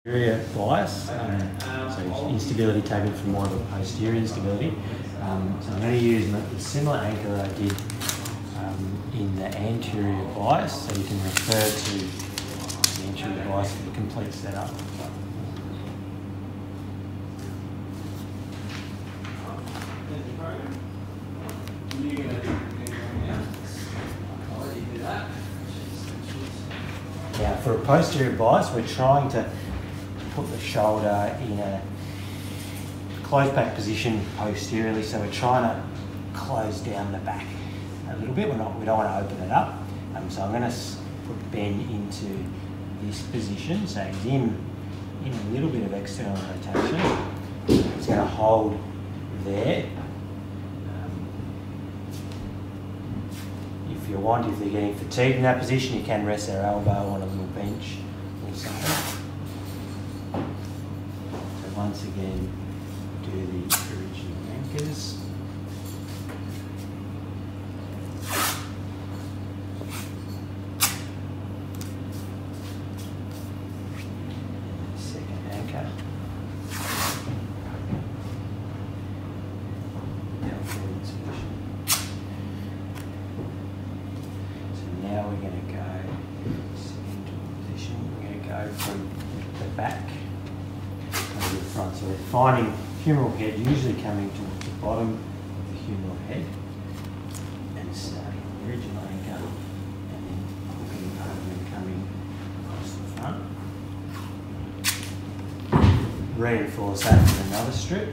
Posterior bias, so instability taken from more of a posterior instability. So I'm going to use a similar anchor that I did in the anterior bias, so you can refer to the anterior bias for the complete setup. Now for a posterior bias, we're trying to put the shoulder in a closed back position posteriorly, so we're trying to close down the back a little bit. We don't want to open it up. So I'm going to put Ben into this position, so he's in a little bit of external rotation. He's going to hold there. If you want, if they're getting fatigued in that position, you can rest their elbow on a little bench or something. So once again, do the original anchors. Second anchor. Now we're going to go into a position. We're going to go from the back to the front. So we're finding humeral head usually coming towards the bottom of the humeral head and starting the original anchor and then hooking over and coming across the front. Reinforce that with another strip.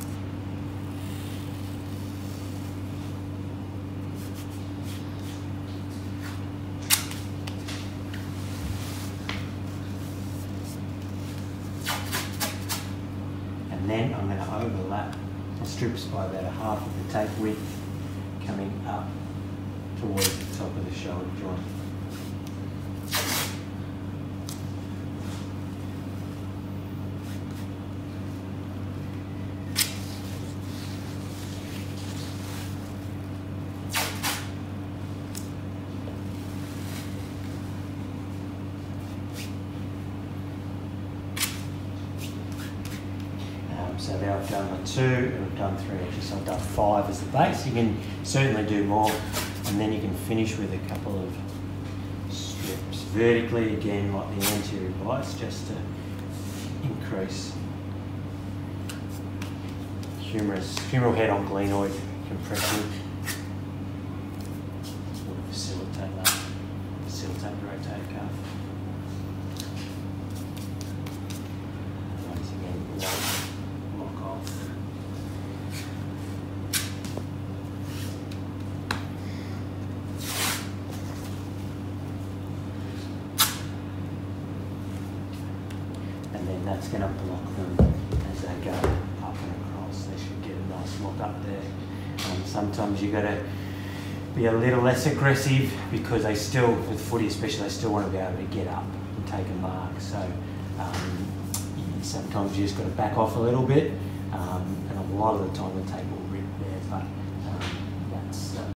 And then I'm going to overlap the strips by about a half of the tape width coming up towards the top of the shoulder joint. So now I've done my 2 and I've done 3 actually, so I've done 5 as the base. You can certainly do more, and then you can finish with a couple of strips vertically, again like the anterior bias, just to increase humeral head on glenoid compression. Sort of facilitate that, facilitate the rotator cuff. Once again, and then that's going to block them as they go up and across. They should get a nice lock up there. Sometimes you've got to be a little less aggressive because they still, with footy especially, they still want to be able to get up and take a mark. So sometimes you just got to back off a little bit, and a lot of the time the tape will rip there. But